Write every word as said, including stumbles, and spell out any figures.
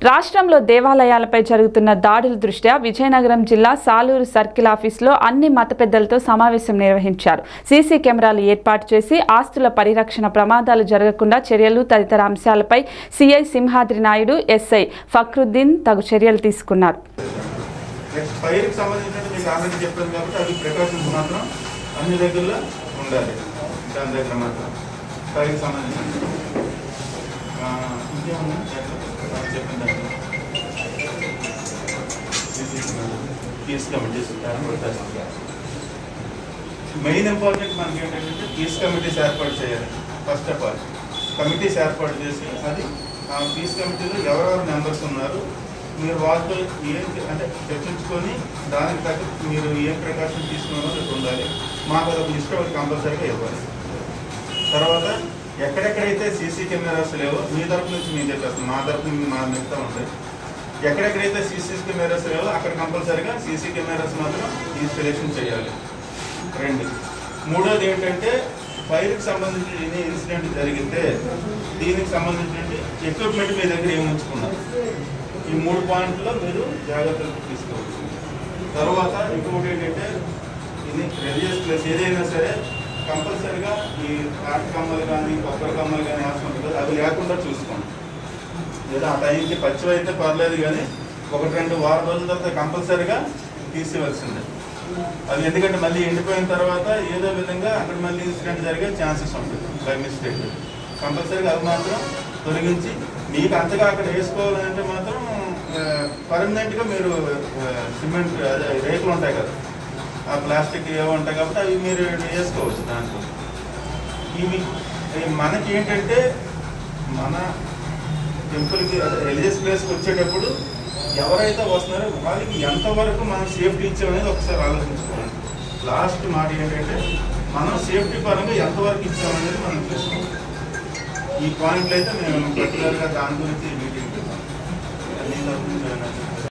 రాష్ట్రంలో దేవాలయాలపై జరుగుతున్న దాడుల దృష్ట్యా విజయనగరం జిల్లా సాలూరు సర్కిల్ ఆఫీసులో అన్ని మత పెద్దలతో సమావేశం నిర్వహించారు. సీసీ కెమెరాలు ఏర్పాటు చేసి ఆస్తుల పరిరక్షణ, ప్రమాదాలు జరగకుండా చర్యలు తదితర అంశాలపై సీఐ సింహాద్రి నాయుడు, ఎస్ఐ ఫక్రుద్దీన్ తగు చర్యలు తీసుకున్నారు. పీస్ కమిటీస్ మెయిన్ ఇంపార్టెంట్ మనకి ఏంటంటే పీస్ కమిటీస్ ఏర్పాటు చేయాలి. ఫస్ట్ ఆఫ్ ఆల్ కమిటీస్ ఏర్పాటు చేసి అది ఆ పీస్ కమిటీలో ఎవరెవరు మెంబర్స్ ఉన్నారు, మీరు వాళ్ళతో ఏం అంటే చర్చించుకొని దానికి తగ్గ మీరు ఏం ప్రికాషన్ తీసుకున్నారో ఉండాలి. మాకు ఒక లిస్ట్ ఒకటి కంపల్సరీగా ఇవ్వాలి. తర్వాత ఎక్కడెక్కడైతే సీసీ కెమెరాస్ లేవో మీ తరపు నుంచి మేము చెప్పేస్తాం, మా తరపు నుంచి మా మిగతా ఉంటాయి. ఎక్కడెక్కడైతే సీసీ కెమెరాస్ లేవో అక్కడ కంపల్సరీగా సీసీ కెమెరాస్ మాత్రం ఇన్స్టాలేషన్ చేయాలి. రెండు మూడోది ఏంటంటే ఫైర్కి సంబంధించి ఎన్ని ఇన్సిడెంట్ జరిగితే దీనికి సంబంధించిన ఎక్విప్మెంట్ మీ దగ్గర ఏమి ఉంచుకున్నారు, ఈ మూడు పాయింట్లో మీరు జాగ్రత్తలు తీసుకోవచ్చు. తర్వాత ఇంకొకటి ఏంటంటే ఇది రిలీజియస్ ప్లేస్ ఏదైనా సరే కంపల్సరీగా ఈ కాటి కమ్మలు కానీ కొబ్బరి కమ్మలు కానీ వేసుకుంటుంది, అది లేకుండా చూసుకోండి. లేదా ఆ టైంకి పచ్చివి అయితే పర్లేదు, కానీ ఒకటి రెండు వారం రోజుల తర్వాత కంపల్సరీగా తీసివలసిందే అది. ఎందుకంటే మళ్ళీ ఎండిపోయిన తర్వాత ఏదో విధంగా అక్కడ మళ్ళీ ఇన్సిడెంట్ జరిగే ఛాన్సెస్ ఉంటుంది బై మిస్టేక్. కంపల్సరీగా అది మాత్రం తొలగించి మీకు అంతగా అక్కడ వేసుకోవాలంటే మాత్రం పర్మనెంట్గా మీరు సిమెంట్ అదే రేకులు ఉంటాయి కదా, ఆ ప్లాస్టిక్ ఏవో ఉంటాయి కాబట్టి అవి మీరు వేసుకోవచ్చు దాంట్లో. ఇవి మనకి ఏంటంటే మన టెంపుల్కి అదే రిలీజియస్ ప్లేస్కి వచ్చేటప్పుడు ఎవరైతే వస్తున్నారో వాళ్ళకి ఎంతవరకు మనం సేఫ్టీ ఇచ్చామనేది ఒకసారి ఆలోచించుకోవాలి. లాస్ట్ మాట ఏంటంటే మనం సేఫ్టీ పరంగా ఎంతవరకు ఇచ్చామనేది మనం చూసుకోవాలి. ఈ పాయింట్లు అయితే మేము పర్టికులర్గా దాని గురించి మీటింగ్ అన్ని తరఫు నుంచి